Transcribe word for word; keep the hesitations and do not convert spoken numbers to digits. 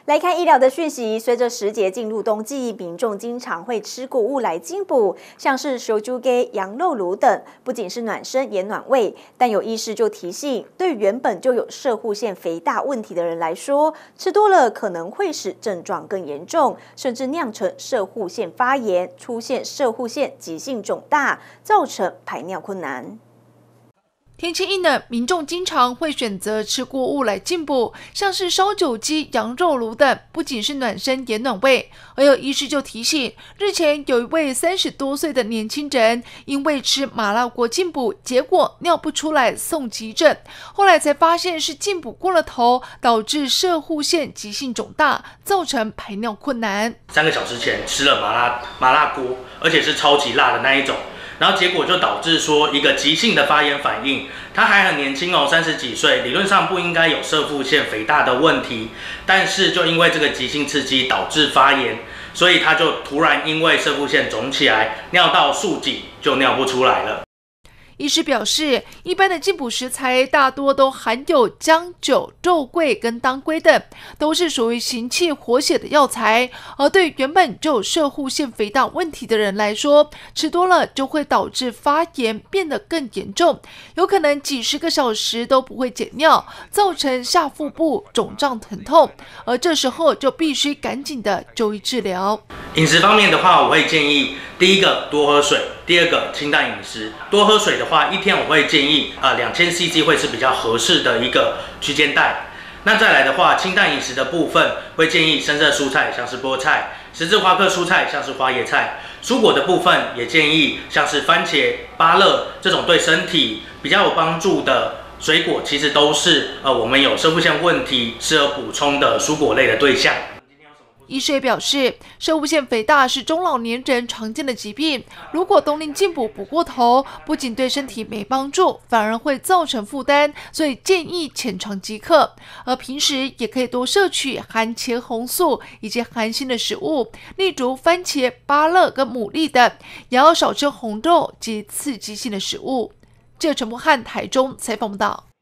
来看医疗的讯息，随着时节进入冬季，民众经常会吃谷物来进补，像是烧猪鸡、羊肉炉等，不仅是暖身也暖胃。但有医师就提醒，对原本就有摄护腺肥大问题的人来说，吃多了可能会使症状更严重，甚至酿成摄护腺发炎，出现摄护腺急性肿大，造成排尿困难。 天气阴冷，民众经常会选择吃过物来进补，像是烧酒鸡、羊肉炉等，不仅是暖身也暖胃。而有医师就提醒，日前有一位三十多岁的年轻人，因为吃麻辣锅进补，结果尿不出来送急诊，后来才发现是进补过了头，导致摄护腺急性肿大，造成排尿困难。 三个小时前吃了麻辣麻辣锅，而且是超级辣的那一种。然后结果就导致说一个急性的发炎反应，他还很年轻哦，三十几岁，理论上不应该有摄护腺肥大的问题，但是就因为这个急性刺激导致发炎，所以他就突然因为摄护腺肿起来，尿道束紧就尿不出来了。 医师表示，一般的进补食材大多都含有姜、酒、肉桂跟当归等，都是属于行气活血的药材。而对原本就有摄护腺肥大问题的人来说，吃多了就会导致发炎变得更严重，有可能几十个小时都不会解尿，造成下腹部肿胀疼痛。而这时候就必须赶紧的就医治疗。 饮食方面的话，我会建议第一个多喝水，第二个清淡饮食。多喝水的话，一天我会建议呃两千 C C 会是比较合适的一个区间带。那再来的话，清淡饮食的部分会建议深色蔬菜，像是菠菜；十字花科蔬菜，像是花椰菜。蔬果的部分也建议像是番茄、芭乐这种对身体比较有帮助的水果，其实都是呃我们有摄护腺问题适合补充的蔬果类的对象。 医师也表示，摄护腺肥大是中老年人常见的疾病，如果冬令进补补过头，不仅对身体没帮助，反而会造成负担，所以建议浅尝即可。而平时也可以多摄取含茄红素以及含锌的食物，例如番茄、芭乐跟牡蛎等，也要少吃红肉及刺激性的食物。记者陈柏翰台中采访报道。